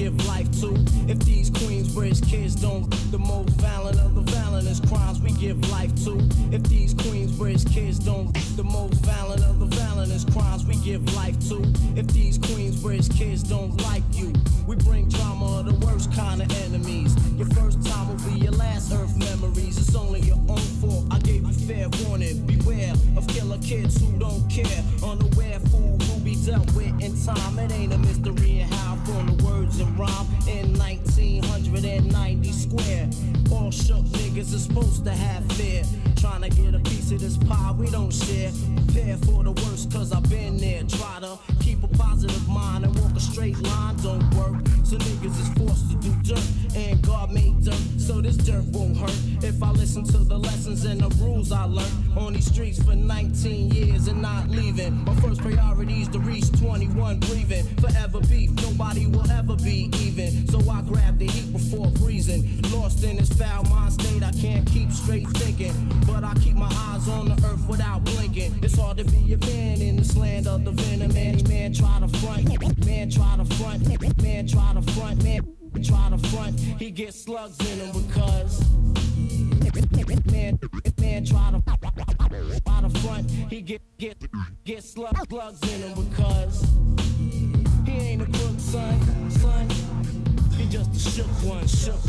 give life to. If these Queensbridge kids don't, the most violent of the violentest crimes we give life to. If these Queensbridge kids don't, the most violent of the violentest crimes we give life to. If these Queensbridge kids don't like you, we bring drama of the worst kind of enemies. Your first time will be your last earth memories. It's only your own fault. I gave you fair warning. Beware of killer kids who don't care. Unaware fool who be dealt with in time. It ain't a mystery in how from the words and rhyme in 1990 square. All shook niggas are supposed to have fear. Trying to get a piece of this pie we don't share. Prepare for the worst cause I've been there. Try to keep a positive mind and walk a straight line don't work. So niggas is forced to do dirt and God made dirt, so this dirt won't hurt if I listen to the lessons and the rules I learned on these streets for 19 years and not leaving. My first priority is to reach 21 breathing. Forever beef, nobody will ever be even. So I grab the heat before freezing. Lost in this foul mind state, I can't keep straight thinking. But I keep my eyes on the earth without blinking. It's hard to be a man in this land of the venom. Man try to front, man try to front, man try to front, man try to front. He gets slugs in him because man try to front. He get slugs in him because he ain't a crook, son. He just a shook one.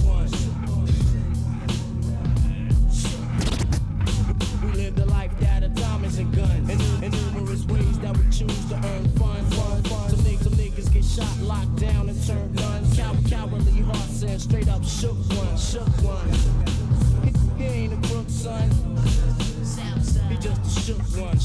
We live the life that of diamonds and guns, and numerous ways that we choose to earn funds. Some niggas get shot, locked down, and turn guns. Cowardly hearts and straight up shook one. He ain't a crook, son. He just a shook one.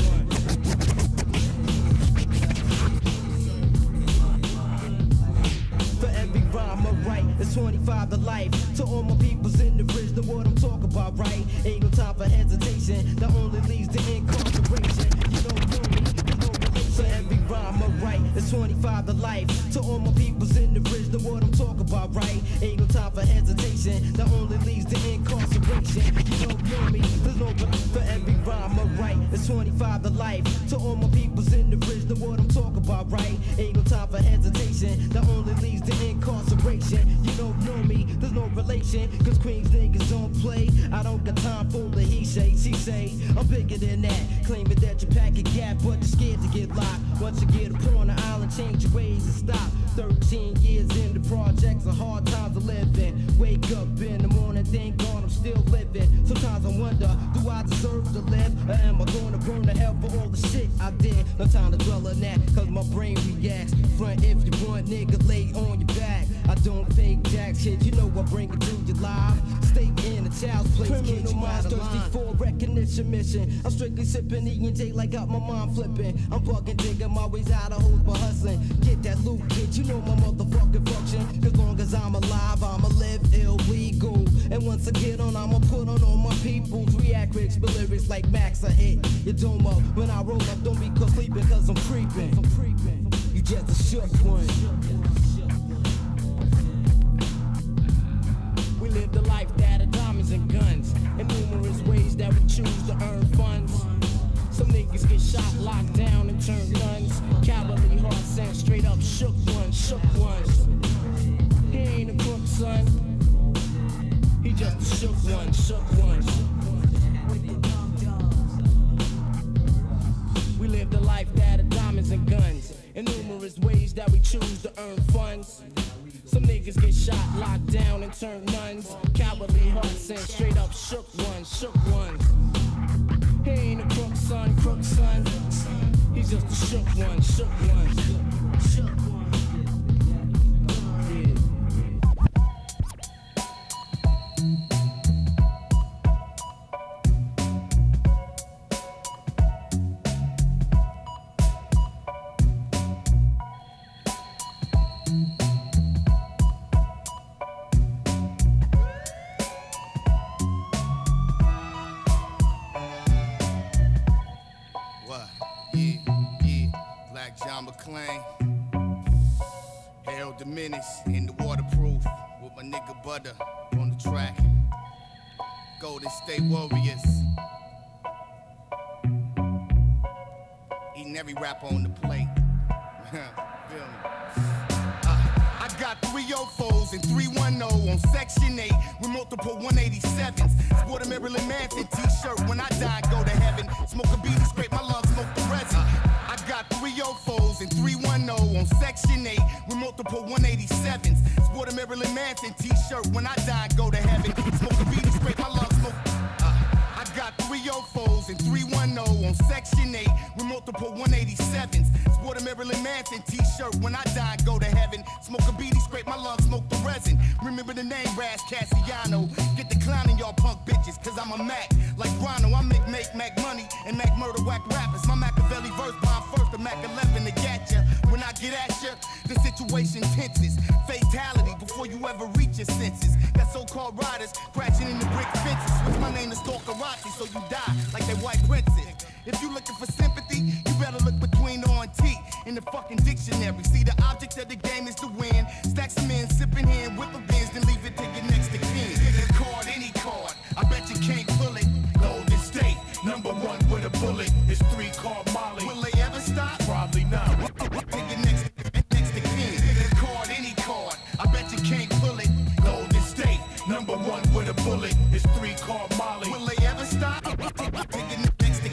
For every rhyme I write, it's 25 to life. To all my peoples in the bridge, know what I'm talking about, right? Ain't no time for hesitation, that only leads to incarceration. You don't know me, there's no relation. For every rhyme I write, it's 25 to life. To all my peoples in the bridge, know what I'm talking about, right? Ain't no time for hesitation, that only leads to incarceration. You don't know me, there's no for every rhyme I write, it's 25 to life. To all my peoples in the bridge, know what I'm talking about, right? Ain't no time for hesitation, that only leads to incarceration. You don't know me, there's no relation, cause Queens niggas don't play. I don't got time for the he say, she say. I'm bigger than that, claiming that you pack a gap, but you're scared to get locked. Once you get up on the island, change your ways and stop. 13 years in the projects, a hard times to live in. Wake up in the morning, thank God I'm still living. Sometimes I wonder, do I deserve to live? Or am I gonna burn to hell for all the shit I did? No time to dwell on that, cause my brain reacts. Front if you want, nigga, lay on your back. I don't fake jack shit, you know I bring it to you live. Stay in a child's place, kid, you out of line. For recognition mission, I'm strictly sipping E&J like got my mind flipping. I'm bugging, digging my ways out of hoes by hustling. Get that loot, kid, you know my motherfucking function. As long as I'm alive, I'ma live illegal. And once I get on, I'ma put on all my peoples. React lyrics, but lyrics like Max, I hit your dome up. When I roll up, don't be caught sleeping, cause I'm creeping. You just a shook one. We live the life that of diamonds and guns, in numerous ways that we choose to earn funds. Some niggas get shot, locked down, and turn guns. Cowardly hearts and straight up shook ones. He ain't a crook, son. He just a shook one. We live the life that of diamonds and guns, in numerous ways that we choose to earn funds. Some niggas get shot, locked down, and turn nuns. Cowardly hearts and straight up shook ones. He ain't a crook, son. He's just a shook one. John McClain, Harold the Menace in the waterproof with my nigga Butter on the track. Golden State Warriors, eating every rapper on the plate. Feel me? I got foes and 310 on Section 8 with multiple 187s. Sport a Marilyn Manson t-shirt when I die and go to heaven. Smoke a beanie, scrape my lungs, smoke the resin. I got 304s and 310 on Section 8 with multiple 187s. Sport a Marilyn Manson t-shirt when I die and go to heaven. Smoke a beanie, scrape my lungs, smoke. I got 304s and 310 on Section 8 with multiple 187s. Sport a Marilyn Manson t-shirt when I die and go to heaven. Smoke a beanie, scrape my lungs, smoke the resin. Remember the name Raz Cassiano. Get the clowning y'all punk bitches, cause I'm a Mac. Like Rhino, I make Mac money and Mac murder whack rappers. My Machiavelli verse bomb first, the Mac 11 to get ya. When I get at ya, the situation tenses. Fatality before you ever reach your senses. Got so-called riders crashing in the brick fences. Switch my name to Stalkerati so you die like that white princess. If you looking for sympathy, you better look between O and T in the fucking dictionary. See, the object of the game is to win. Stack some in, sipping hand, whip a Benz, then leave it to your next of kin. Get a card, any card, I bet you can't pull it. Golden State, #1 with a bullet. It's 3-card Molly. Will they ever stop? Probably not. To your next of kin. Get a card, any card, I bet you can't pull it. Golden State, #1 with a bullet. It's 3-card Molly. Will they ever stop? To your next of kin.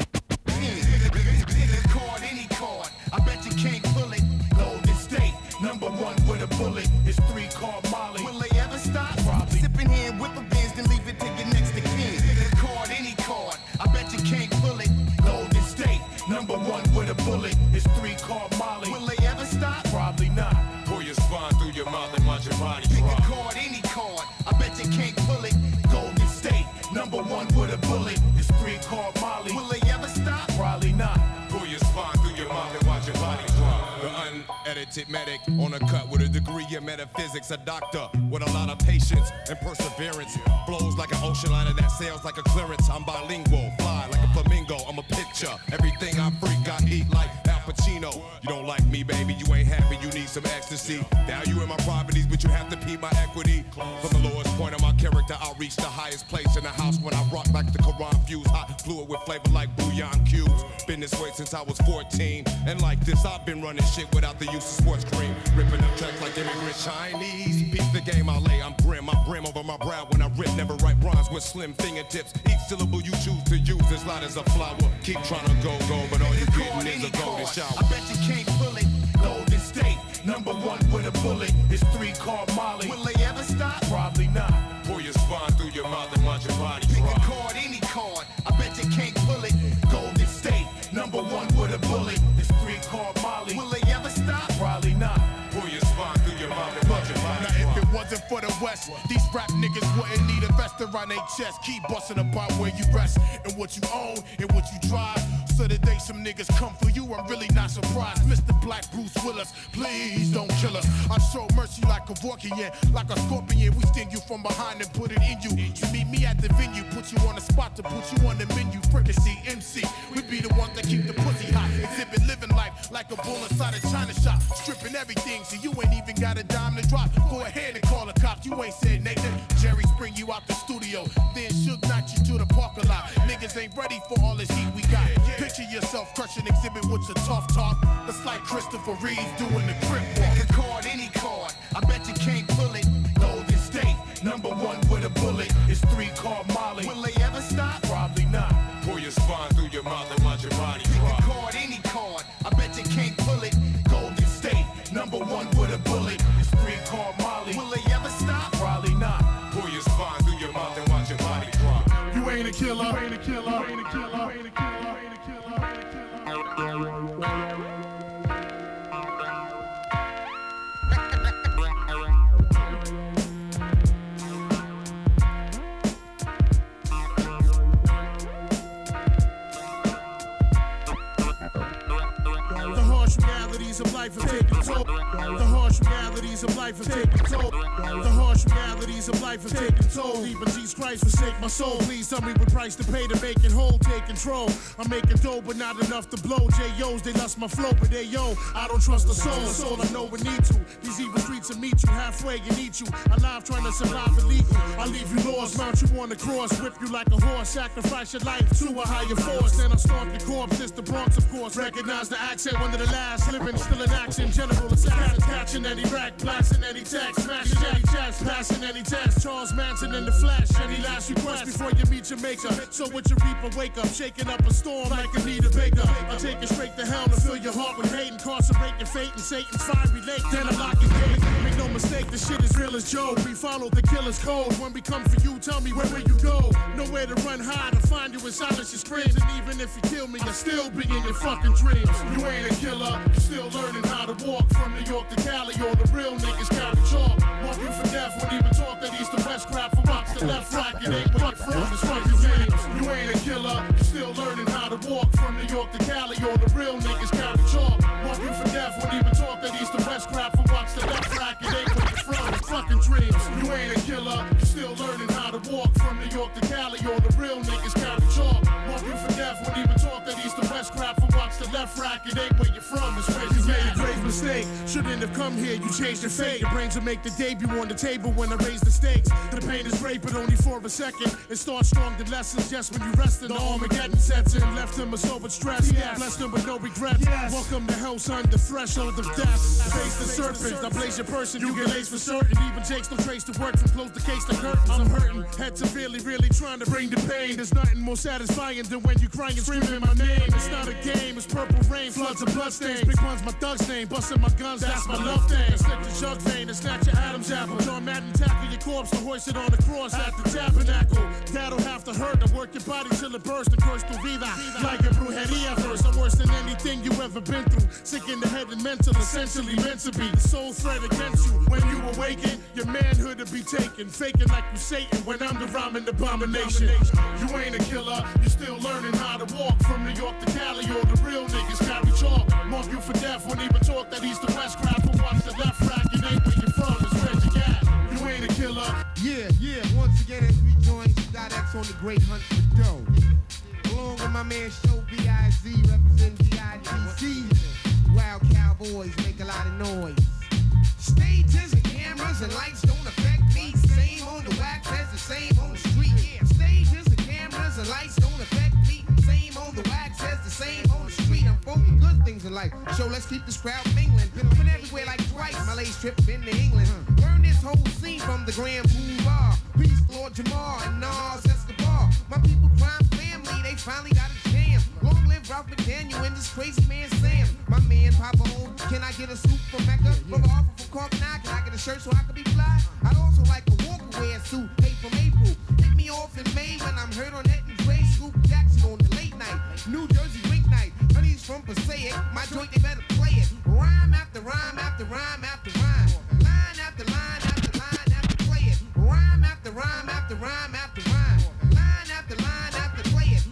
Card, any card, I bet you can't pull it. Golden State, #1 with a bullet. It's 3-card Molly. Will they ever stop? Probably. Sipping hand, whip a Benz, then leave it to your next of kin. Card, any card, I bet you can't pull it. Golden State, #1 with a bullet. It's 3-card Molly. Will they ever stop? Probably not. Pull your spine through your mouth and watch your body Pick drop. a card, any card, I bet you can't pull it. Golden State, #1 with a bullet. It's 3-card Molly. Will they ever stop? Probably not. Pull your spine through your mouth and watch your body drop. The unedited medic on a cut with a degree in metaphysics. A doctor with a lot of patience and perseverance. Flows like an ocean liner that sails like a clearance. I'm bilingual, fly like a flamingo. I'm a picture. Everything I freak, I eat like Al Pacino. You don't like me, baby, you ain't happy, you need some ecstasy. Now you in my properties, but you have to pee my equity. From the lowest point of my character, I'll reach the highest place in the house when I rock like the Quran fuse. Hot fluid with flavor like bouillon cubes. Been this way since I was 14. And like this, I've been running shit without the use of sports cream. Ripping up tracks like immigrant Chinese. Beat the game I lay, I'm grim. I brim over my brow when I rip. Never write rhymes with slim fingertips. Each syllable you choose to use is light as a flower. Keep trying to go, but all you getting is a golden shower. I bet you can't pull it. Golden State, #1 with a bullet. It's 3-card Molly. Will they ever stop? Probably not. Pull your spine through your mouth and watch your body Pick drop. a card, any card, I bet you can't pull it. Golden State, #1 with a bullet. It's 3-card Molly. Will they ever stop? Probably not. Pull your spine through your mouth and watch your body Now if drop. it wasn't for the West, these rap niggas wouldn't need a vest around their chest. Keep busting about where you rest and what you own and what you drive. So the day some niggas come for you, I'm really not surprised. Mr. Black Bruce Willis, please don't kill us. I show mercy like a Vorkian, like a scorpion. We sting you from behind and put it in you. You meet me at the venue, put you on the spot to put you on the menu. Fricassee, MC, we be the ones that keep the pussy hot. Exhibit living life like a bull inside a China shop. Stripping everything so you ain't even got a dime to drop. Go ahead and call the cops, you ain't said Nathan. Jerry spring you out the studio, then Suge knock you to the parking lot. Niggas ain't ready for all this heat we got. Picture yourself crushing exhibit with your tough talk. That's like Christopher Reeve doing the crip walk. Pick a card, any card, I bet you can't pull it. Golden State, #1 with a bullet. It's 3-card Molly. Will they ever stop? Probably not. Pull your spine through your mouth and watch your body Pick a drop. card, any card, I bet you can't pull it. Golden State, #1 with a bullet. It's 3-card Molly. Will they ever stop? Probably not. Pull your spine through your mouth and watch your body drop. You ain't a killer, you ain't a killer, you ain't a killer, you ain't a killer, you ain't a killer, you ain't a killer. The harsh realities of life have taken toll. The harsh realities of life have taken toll. The harsh realities of life have taken toll. Even Jesus Christ forsake my soul. Please tell me what price to pay to make it whole. Take control. I'm making dough, but not enough to blow. J.O.'s, they lost my flow, but they yo. I don't trust the soul. That's all I know we need to. These evil streets will meet you halfway and eat you. Alive trying to survive illegal. I leave you lost, mount you on the cross, whip you like a horse, sacrifice your life to a higher force. Then I'll stomp your corpse. It's the Bronx, of course. Recognize the accent, one of the last living, still in action. General assassin, catching any rack, blasting any tax, smashing Patty chats, passing any test. Charles Manson in the flesh. Any last request before you meet your maker? So with your reaper, wake up, shaking up a storm like Anita Baker. I'll take you straight to hell to fill your heart with hate, incarcerate your fate in Satan's fiery lake. Then I lock your gate. Make no mistake, the shit is real as Joe. We follow the killer's code. When we come for you, tell me where will you go? Nowhere to run high, to find you in silence, your screams. And even if you kill me, you'll still be in your fucking dreams. You ain't a killer, you're still learning how to walk. From New York to Cali, all the real niggas carry chalk. Walk you for death, won't even talk that east to west crap. From rocks to left, right, it ain't what from the fucking dreams. You ain't a killer, you're still learning how to walk. From New York to Cali, all the real niggas carry chalk. Walk you for death, won't even talk that east to west crap. From rocks to left, right, it ain't what from the fucking dreams. You ain't a killer, you're still learning how to walk. From New York to Cali, all the real niggas carry chalk. Walk you for death, won't even talk that east to west crap. From rocks to left, right, it ain't where you're from. It's where you made a grave mistake. Shouldn't have come here, you changed your fate. Your brains will make the debut on the table when I raise the stakes. The pain is great, but only for a second. It starts strong, the lessons just when you rest in the Armageddon sets in. Left him a sober stress, blessed him with no regrets. Welcome to hell, son, the threshold of death. Face the serpent, I blaze your person, you get laced for certain. Even Jake's no trace to work from close the case to curtains. I'm hurting, head severely, really trying to bring the pain. There's nothing more satisfying than when you crying and screaming my name. It's not a game, it's purple rain, floods of bloodstains. Big one's my thug's name, busting my guns, that's my love thing. Slip the jug vein and snatch your Adam's apple. John Madden tackle your corpse to hoist it on the cross at the tabernacle. That'll have to hurt to work your body till it bursts and curse tu vida. Like a brujeria verse, I'm worse than anything you ever been through. Sick in the head and mental, essentially meant to be the sole threat against you. When you awaken, your manhood to be taken. Faking like you Satan when I'm the rhyming abomination. You ain't a killer, you're still learning how to walk. From New York to Cali, all the real niggas carry chalk. Mark you for death, won't even talk that east to west crap. Or watch the left rack, it ain't where you're from, it's where you at. You ain't a killer. Yeah, once again as we join Scott X on the great hunt for dough. Along with my man Show B.I.Z. representing D.I.T.C. Wild Cowboys make a lot of noise. Stages and cameras and lights don't affect me. Same on the wax as the same on the street. Yeah, stages and cameras and lights don't affect me. Same on the wax as the same on the street. I'm for the good things in life. So let's keep this crowd mingling. Been everywhere like twice. My latest trip been to England. Learn this whole scene from the Grand Boulevard. Peace, Lord Jamar and Nas Escobar. My people crime family, they finally got a jam. Long live Ralph McDaniel and this crazy man Sam. My man Papa O, can I get a suit from Mecca? From Arthur from Cork now, can I get a shirt so I can be fly? I'd also like a walk-away suit, hey from April. Hit me off in May when I'm heard on that and Dre. Scoop Jackson on the late night. New Jersey Wink Night. Honey's from Passaic, my joint they better play it. Rhyme after rhyme after rhyme after rhyme. Line after line after line after play it. Rhyme after rhyme after rhyme after rhyme. Line after line after play it.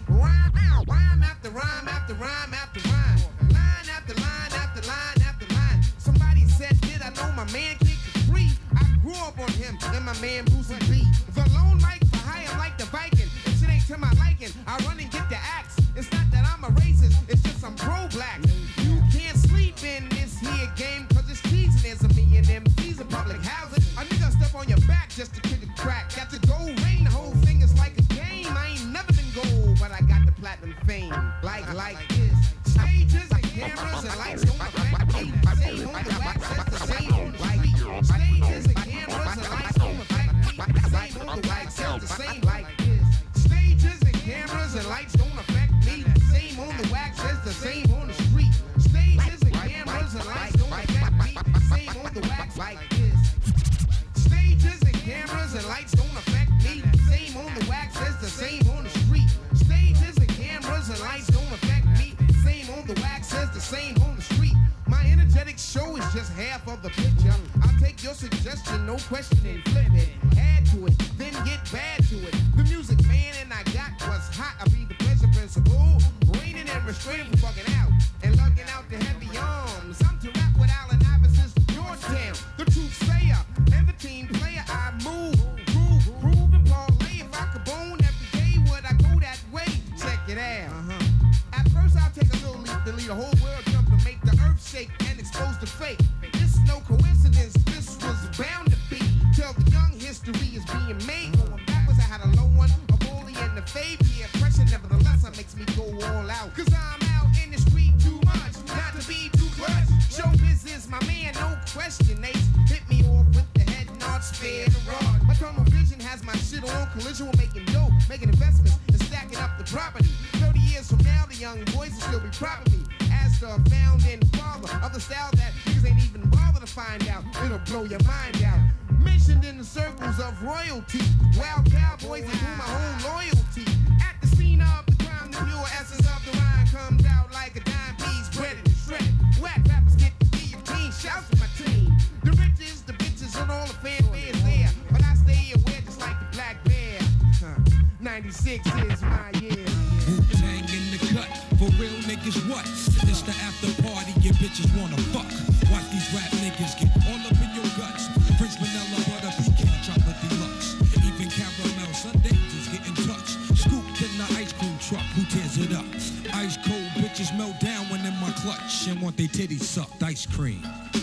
Rhyme after rhyme after rhyme after rhyme. Line after line after line after line. Somebody said, did I know my man Kid Capri? I grew up on him and my man Brucey B. The lone mic for high, I'm like the Viking. If shit ain't to my liking, I run and get the axe. It's not that I'm a racist, it's just I'm pro-black. You can't sleep in this here game, cause it's treason. There's a million MCs in public housing. A nigga step on your back just to kick a crack. Got the gold ring, the whole thing is like a game. I ain't never been gold, but I got the platinum fame. Like this. Stages and cameras and lights don't affect me. Same on the wax, that's the same on the street. Stages and cameras and lights don't affect me. Same on the wax, that's the same like this. Stages and cameras and lights don't affect me. Same on the wax, that's the same on the street. Stages and cameras and lights don't affect me. Same on the wax like this. Stages and cameras and lights don't affect me. Same on the wax, that's the same on the street. Stages and cameras and lights don't affect me. Same on the wax, says the same on the street. My energetic show is just half of the picture. I'll take your suggestion, no question, and flip it. Add to it, then get bad to it. The music man and I got was hot. I'll be the pleasure principal. Raining and restraining from bugging out. And lugging out the heavy arms. I'm to rap with Allen Iverson's Georgetown. The truth sayer and the team player. I move, groove, and parlay. If I could bone every day, would I go that way? Check it out. At first I'll take a little leap to lead a whole world jump and make the earth shake and expose the fake. This is no coincidence, this was bound to be. Till the young history is being made. Going backwards, I had a low one, a bully and the fade. Yeah, pressure, nevertheless, it makes me go all out. Cause I'm out in the street too much, not to be too clutch. Showbiz is my man, no question. They hit me off with the head nod never on collision with making dough, making investments, and stacking up the property. 30 years from now, the young boys will still be propping me as the founding father of the style that niggas ain't even bother to find out. It'll blow your mind out. Mentioned in the circles of royalty, wild cowboys and do my whole loyalty. At the scene of the crime, the pure essence of the rhyme comes out like a dime piece, breaded and shredded. Whack rappers get the guillotine, shouts at my team. The riches, the bitches, and all the fanfares there, but I stay aware just like the black bear. 96 is my year. Wu-Tang in the cut, for real niggas what? It's the after party, your bitches wanna fuck. Watch these rap niggas get all up in your guts. Prince Vanilla, butter, pecan, chocolate deluxe. Even caramel sundaes is getting touched. Scooped in the ice cream truck, who tears it up? Ice cold bitches melt down when in my clutch and want their titties sucked, ice cream.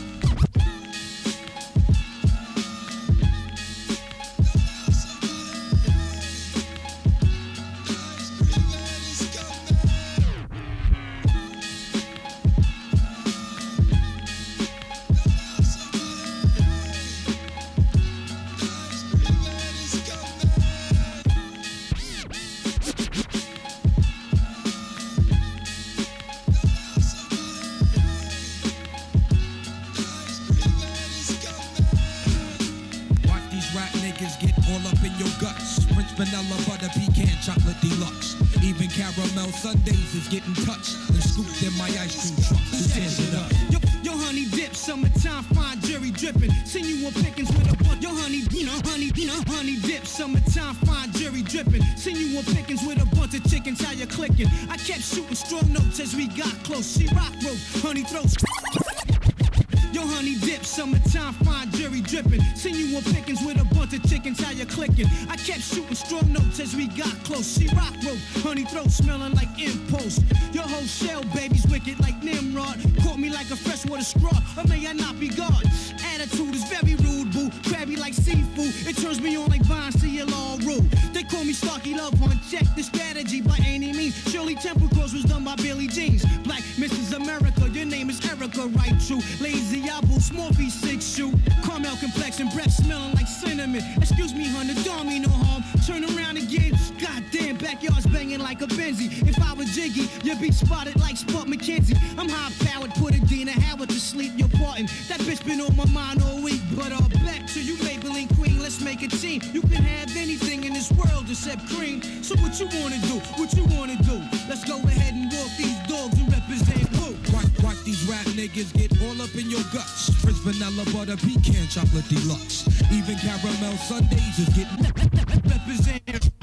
Vanilla, butter, pecan, chocolate deluxe. Even caramel sundaes is getting touched and scooped in my ice cream truck. Who tears it up? Yo, honey dip, summertime, fine jury dripping. Send you on pickings with a bunch. Yo, honey dip, summertime, fine jury dripping. Send you on pickings with a bunch of chickens. How you clicking? I kept shooting strong notes as we got close. She rock rope, honey throats. Yo, honey dip, summertime, fine jury dripping. Send you on pickings with a bunch of chickens, how you clicking? I kept shooting strong notes as we got close. She rock rope, honey throat smelling like impulse. Your whole shell, baby's wicked like Nimrod. Caught me like a freshwater straw, or may I not be God? Attitude is very rude, boo. Crabby like seafood, it turns me on like Vine, CLR rule. They call me Starkey Love Hunt, check the strategy by any means. Shirley Temple Cross was done by Billy Jeans. Black Mrs. America, your name is Erica, right true. Lazy Apple, Smorphy, 6 shoe. Caramel complexion, breath smelling like cinnamon. Excuse me, honey, don't mean no harm. Turn around again, goddamn, backyard's banging like a Benzie. If I was Jiggy, you'd be spotted like Spot McKenzie. I'm high-powered, put a Dina Howard to sleep, you're parting. That bitch been on my mind all week, but back to you, Maybelline Queen, let's make a team. You can have anything in this world except cream. So what you wanna do? What you wanna do? Let's go ahead and walk these dogs and represent who? Watch these rap niggas get all up in your guts. Prince Vanilla, butter, pecan, chocolate deluxe. Even caramel sundaes is getting represent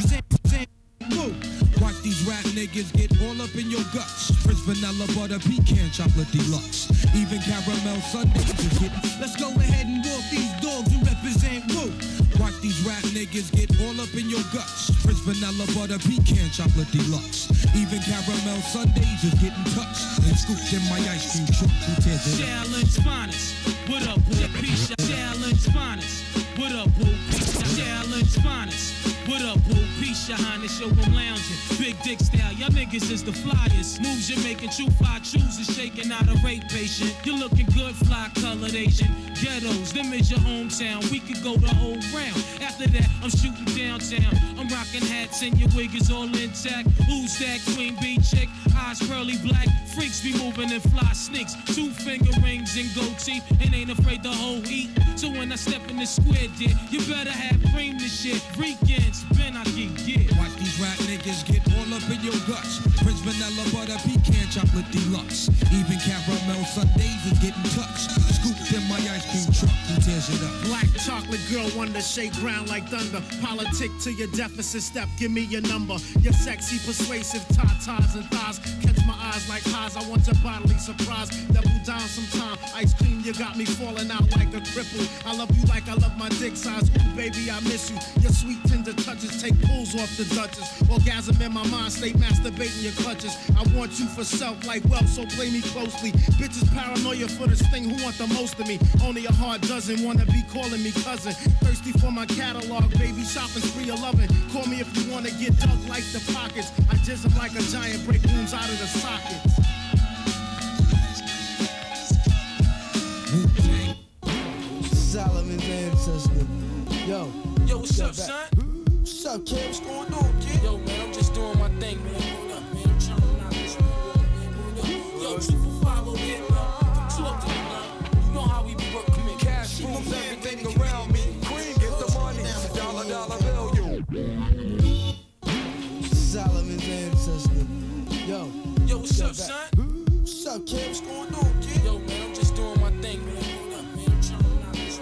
who? Watch these rap niggas get all up in your guts. Prince Vanilla, butter, pecan, chocolate deluxe. Even caramel sundaes is getting. Let's go ahead and walk these dogs and represent who? Watch these rap niggas get all up in your guts. Prince Vanilla, butter, pecan, chocolate deluxe. Even caramel sundaes is getting touched and scooped in my ice cream truck. Who tears it up? Challenge finest. What up, boo? Challenge finest. What up, boo? Challenge finest. What up, boo? Peace, your highness, yo, I'm lounging. Big dick style, y'all niggas is the flyers. Moves you're making, true fly chooses, shaking out a rape patient. You're looking good, fly colored Asian. Ghettos, them is your hometown. We could go the whole round. After that, I'm shooting downtown. I'm rocking hats and your wig is all intact. Who's that queen bee chick? Eyes pearly black. Freaks be moving in fly sneaks. 2-finger rings and gold teeth. And ain't afraid to hold heat. So when I step in the square, dear, you better have cream this shit. Weekends, Ben, I get Watch these rap niggas get all up in your guts. Prince Vanilla, butter, pecan, chocolate deluxe. Even caramel sundaes is getting touched. Scooped in my ice cream truck. Who tears it up? Black chocolate girl, wonder, shake ground like thunder. Politic to your deficit step, give me your number. Your sexy, persuasive tatas and thighs. Catch my eyes like highs, I want your bodily surprise. Double down sometime, ice cream, you got me falling out like a cripple. I love you like I love my dick size. Ooh, baby, I miss you. Your sweet, tender touches take pulls off the Duchess. Orgasm in my mind, stay masturbating your clutches. I want you for self like wealth, so play me closely. Bitches paranoia for this thing, who want the most of me? Only a hard dozen wanna be calling me cousin. Thirsty for my catalog, baby, shopping spree 11. Call me if you wanna get dug like the pockets. I just am like a giant, break wounds out of the sockets. Solomon's ancestor. Yo, what's up, son? up, kid? What's going on, kid? Yo, man, I'm just doing my thing, man. Hold up, man. I'm trying to knock this one, man. Yo, 245 over here, man. Talk to me, man. You know how we be working, come in. Cash moves everything around me. Cream, get the money. Dollar bill, yo. Solomon's ancestor. Yo, what's up, son? What's up, kid? What's going on, kid? Yo, man, I'm just doing my thing, man. Hold up, man. I'm trying to knock this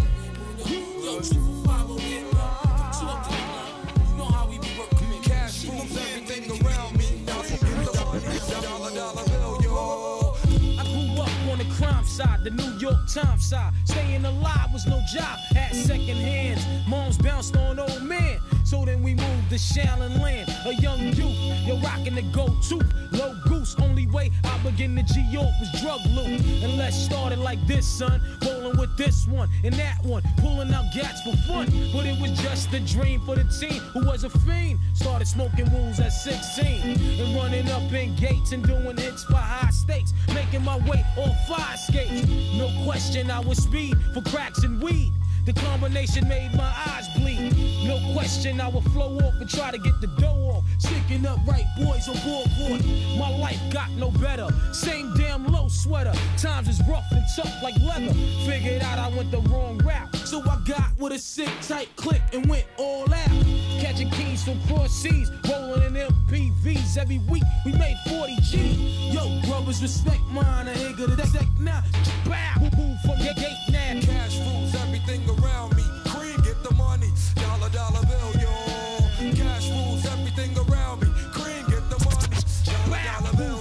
one, man. Yo, 245 over here, man. Talk to me, man. You know how we be working, come in. Cash moves everything around me. Get the money. Dollar bill, yo. I grew up on the crime side, the New York Times side. Staying alive was no job, had second hands. Moms bounced on old men. So then we moved to Shaolin Land, a young youth. You're rocking the go-to, low goose. Only way I began to G-York was drug loot. And let's start it like this, son. Rolling with this one and that one, pulling out gats for fun. But it was just a dream for the teen who was a fiend. Started smoking wools at 16 and running up in gates and doing hits for high stakes. Making my way on fire skates. No question I was speed for cracks and weed. The combination made my eyes bleed. No question I would flow off and try to get the dough off. Sticking up right boys on board. My life got no better. Same damn low sweater. Times is rough and tough like leather. Figured out I went the wrong route. So I got with a sick tight click and went all out. Catching keys from cross seas. Rolling in MPVs. Every week we made 40 G. Yo, brothers, respect mine. I ain't gonna deck now. Bow. Move from your gate now. Cash moves everything around me. Cream, get the money. Dollar bill, yo. Cash moves everything around me. Cream, get the money. Dollar bill,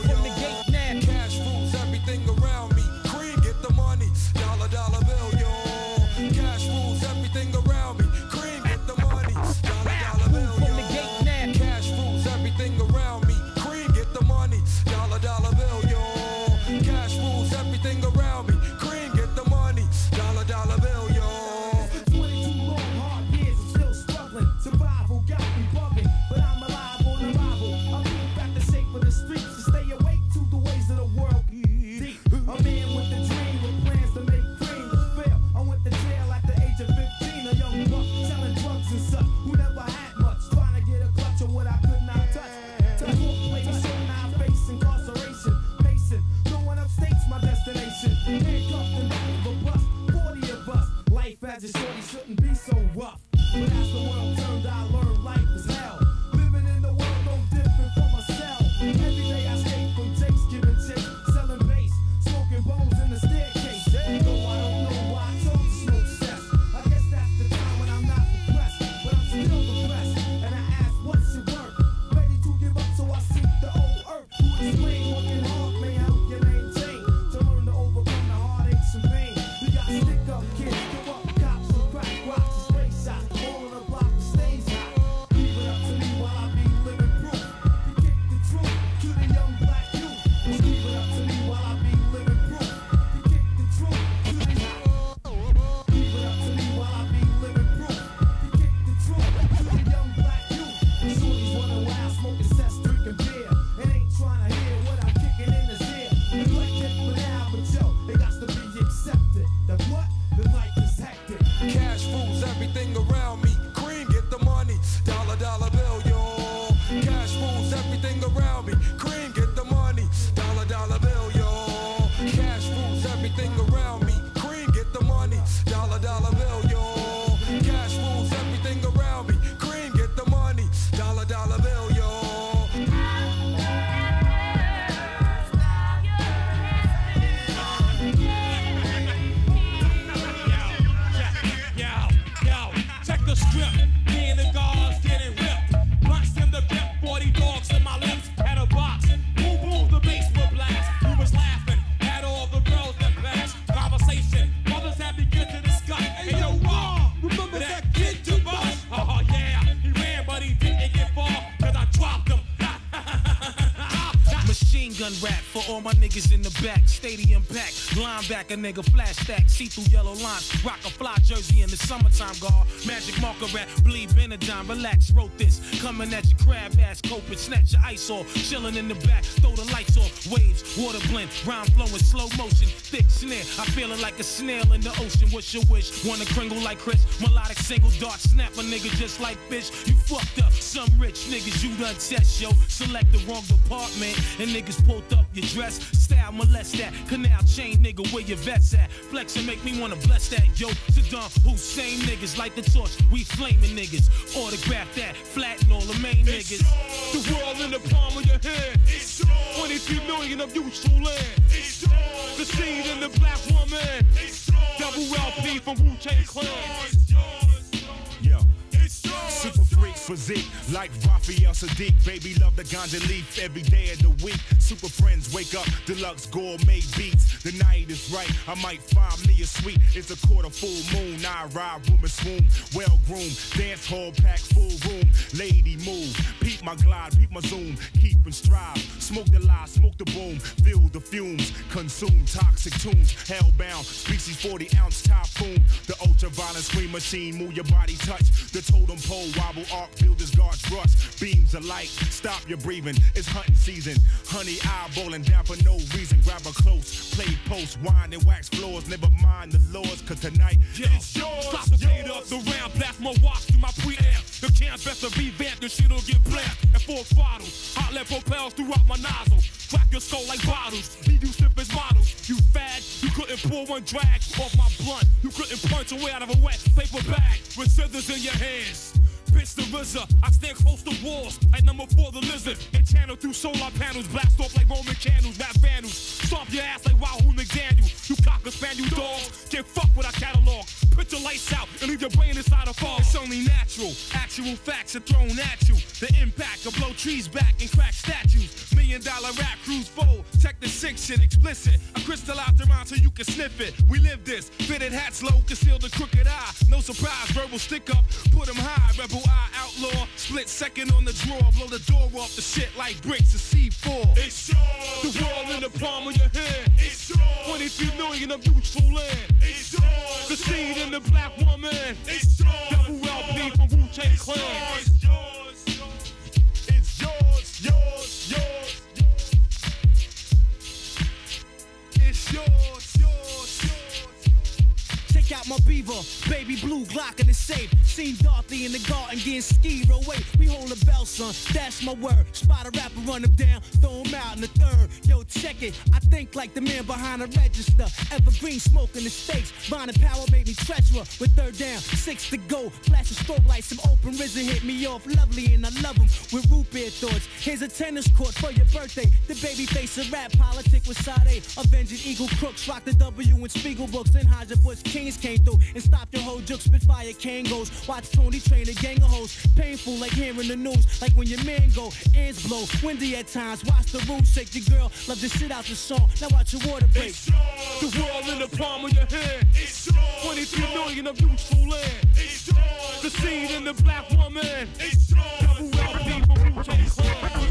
yo. Cash moves everything around me. Cream, get the money. Dollar bill, yo. Cash moves everything around me. Cream, get the money. Dollar bill, yo. Cash moves everything around me. Cream, get the money. Dollar bill, yo. Cash moves everything around me. Cream, get the money. Dollar bill, yo. For 22 long, hard years, I'm still struggling. Survival got me bugging, but I'm alive on arrival. I'm back to shape for the streets to stay awake to the ways of the world. Deep. A man with a dream with plans to make cream to fail. I went to jail at the age of 15, a young buck selling drugs and such who never had much, trying to get a clutch of what I could not touch. To court place, so now I face incarceration. Pacing, going upstate's my destination. Handcuffed in back of a bus, 40 of us. Life as a shorty shouldn't be so rough. But as the world turned, I learned life is hell. Living in the world no different from a cell. Every day I escape from takes, giving chase, selling bass, smoking bones in the staircase. Though I don't know why I chose to smoke cess. I guess that's the time when I'm not depressed, but I'm still depressed. And I ask, what's your work? Ready to give up, so I seek the old earth. Who explain working hard may help you maintain. To learn to overcome the hard all my niggas in the back, stadium pack, linebacker nigga, flash stack, see through yellow lines, rock a fly jersey in the summertime, guard, magic marker rap, bleed Benadine, relax, wrote this, coming at your crab ass, coping, snatch your ice off, chilling in the back, throw the lights off, waves, water blend, rhyme flowing, slow motion, thick snare, I feel it like a snail in the ocean, what's your wish, wanna kringle like Chris, melodic single dart, snap a nigga just like fish, you fucked up, some rich niggas you done test, yo, select the wrong department, and niggas pulled up your dress, style molest that, canal chain nigga, where your vets at, flex and make me wanna bless that, yo, Saddam Hussein niggas, light the torch, we flaming niggas, autograph that, flatten all the main niggas. The world in the palm of your hand, 23 million of useful land, the seed in the black woman, double LP from Wu-Tang Clan. Yo. Super freak physique like Raphael Sadiq. Baby love the ganja leaf every day of the week. Super friends wake up, deluxe gourmet beats. The night is right, I might find me a suite. It's a quarter full moon, I ride, woman swoon. Well groomed, dance hall pack, full room. Lady move, peep my glide, peep my zoom. Keep and strive, smoke the lie, smoke the boom. Feel the fumes, consume toxic tunes. Hellbound, species 40-ounce typhoon. The ultraviolet screen machine, move your body touch. The totem pole wobble, arc, builders guards rush. Beams of light, stop your breathing. It's hunting season. Honey eyeballing down for no reason. Grab her close, play post, wine and wax floors. Never mind the laws, cause tonight it's yours. Stop the beat up the round, plasma watch through my preamp. The can best to revamp, the shit'll get black. At full throttle, hot lead propels throughout my nozzle. Crack your skull like bottles, leave you stiff as models. You fad, you couldn't pull one drag off my blunt. You couldn't punch away out of a wet paper bag with scissors in your hands. Bitch the RZA, I stand close to walls like number 4 the lizard. And channel through solar panels, blast off like Roman candles, rap vandals. Stomp your ass like Wahoo McDaniel. You cocker spaniel dogs, can't fuck with our catalog. Put your lights out and leave your brain inside a fog. It's only natural, actual facts are thrown at you. The impact will blow trees back and crack statues. $1 million rap crews fold, check the sick shit explicit. I crystallize the rhyme so you can sniff it. We live this, fitted hats low, conceal the crooked eye. No surprise, verbal stick up, put them high. Rebel eye outlaw, split second on the draw. Blow the door off the shit like bricks of C4. It's yours. The world in the palm of your hand. It's yours. 23 million of useful land. It's yours. The seed in the black woman. It's yours. Double LP from Wu-Tang Clan. It's yours. it's yours, yours, yours. It's yours, yours, yours. Check out my beaver, baby blue Glock in the safe. Seen Dorothy in the garden getting skied away. We hold a bell, son, that's my word. Spot a rapper, run him down, throw him out in the third. Yo, check it, I think like the man behind the register. Evergreen smoke in the States. Bonding power made me treacherous. With third down, 6 to go. Flash of strobe lights, some open RZA hit me off. Lovely and I love him with root beer thoughts. Here's a tennis court for your birthday. The baby face of rap politic with Sade. Avenging Eagle Crooks, rock the W in Spiegel books. And Hodge Bush Kings came through and stopped your whole juke. Spitfire Kangos. Watch Tony train a gang of hoes. Painful like hearing the news. Like when your man go, ends blow. Windy at times. Watch the room shake. Your girl love to sit out the song. Now watch your water break. The world in the palm of your hand. 23 million of useful land. The seed in the black woman. Double LP from Wu-Tang Clan.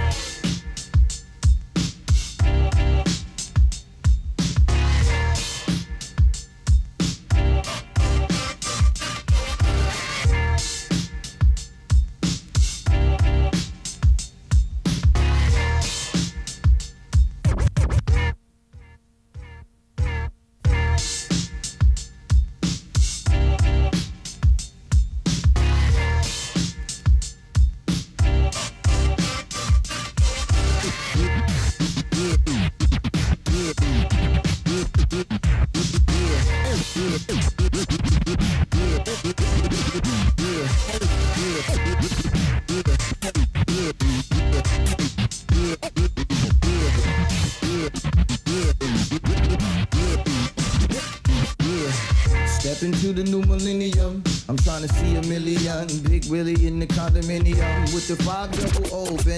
Into the new millennium, I'm trying to see a million. Big Willie in the condominium with the 5 double open.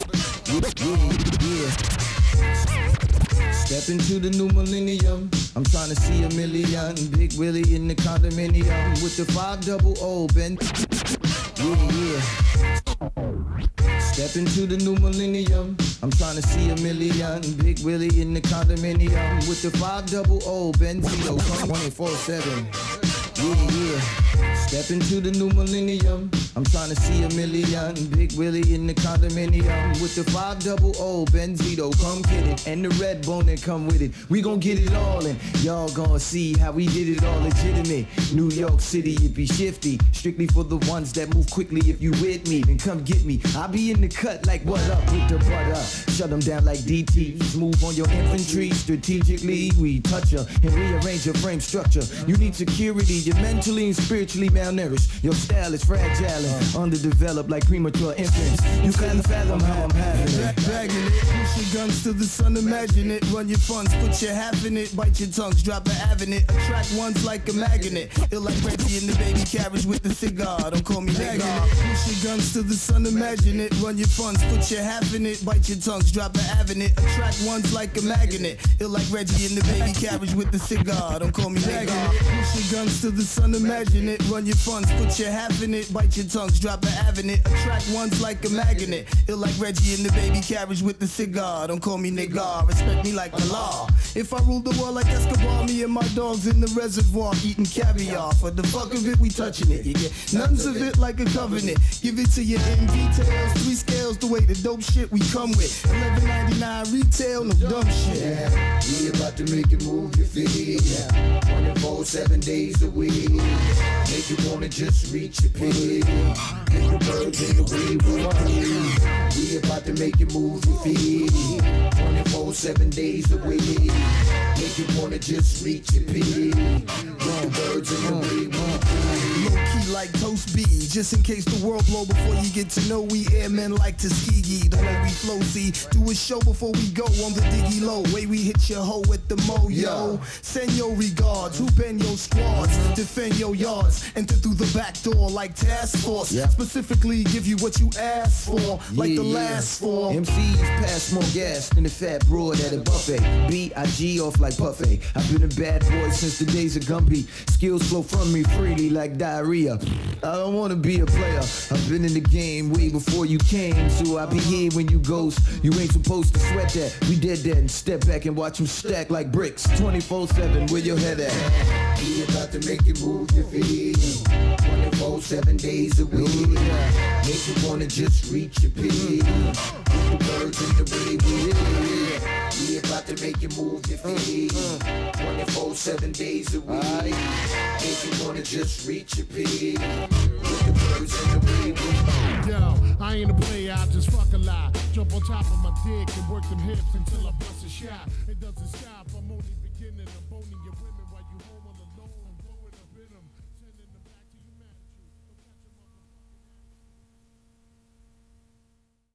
Yeah. Step into the new millennium, I'm trying to see a million. Big Willie in the condominium with the 5 double open. Yeah. Step into the new millennium. I'm trying to see a million. Big Willie in the condominium with the 500 Benzito. 24/7. Yeah. Step into the new millennium. I'm trying to see a million. Big Willie in the condominium with the 500 Benzito. Come get it. And the red bone that come with it. We gon' get it all and y'all gon' see how we did it all legitimate. New York City, it be shifty. Strictly for the ones that move quickly. If you with me, then come get me. I be in the cut like what up with the butter. Shut them down like DTs. Move on your infantry. Strategically, we touch her and rearrange your frame structure. You need security. You're mentally and spiritually malnourished. Your style is fragile and underdeveloped like premature infants. You couldn't fathom how I'm having it. Bagging it, push your guns to the sun, imagine it. Run your funds, put your half in it. Bite your tongues, drop an avenue. Attract ones like a magnet. Ill like Reggie in the baby carriage with the cigar. Don't call me nigga. Push your guns to the sun, imagine it. Run your funds, put your half in it. Bite your tongues, drop an avenue. Attract ones like a magnet. Ill like Reggie in the baby carriage with the cigar. Don't call me nigga. Push your guns to the sun, imagine it. Run your funds, put your half in it. Bite your tongues, drop an avenue. Attract ones like a magnet. Ill like Reggie in the baby carriage with the cigar. Don't call me nigga. Respect me like the law. If I rule the world like Escobar, me and my dogs in the reservoir eating caviar. For the fuck of it, we touching it. You get nones of it like a covenant. Give it to you in details. 3 scales the way the dope shit we come with. $11.99 retail, no dumb shit. Yeah, we about to make it move your feet. 24/7 days a week. Make you wanna just reach your peak. Make the birds in the way we want. We about to make it move your feet. 24/7 days a week. Make you wanna just reach your peak. Make the birds in the way we want. Low key like Toast B, just in case the world blow before you get to know we airmen like Tuskegee. The way we flow, see, do a show before we go on the diggy low. Way we hit your hoe at the mo, yo. Send your regards, who bend your squads, defend your yards, enter through the back door like task force. Specifically give you what you asked for, like the last 4. MCs pass more gas than the fat broad at a buffet. B.I.G. off like buffet. I've been a bad boy since the days of Gumby. Skills flow from me freely like diarrhea. I don't wanna be a player. I've been in the game way before you came, so I'll be here when you ghost. You ain't supposed to sweat that. We did that and step back and watch them stack like bricks. 24/7, where your head at? We about to make you move your feet. 24/7 days a week. Make you wanna just reach your peak. With the birds in the way we live. We about to make you move your feet. 24/7 days a week. Make you wanna just reach your peak. With the birds in the way we live. Yo, I ain't a player, I just fuck a lot. Jump on top of my dick and work them hips until I bust a shot. It doesn't stop, I'm only beginning. I'm boning your women while you home on the low.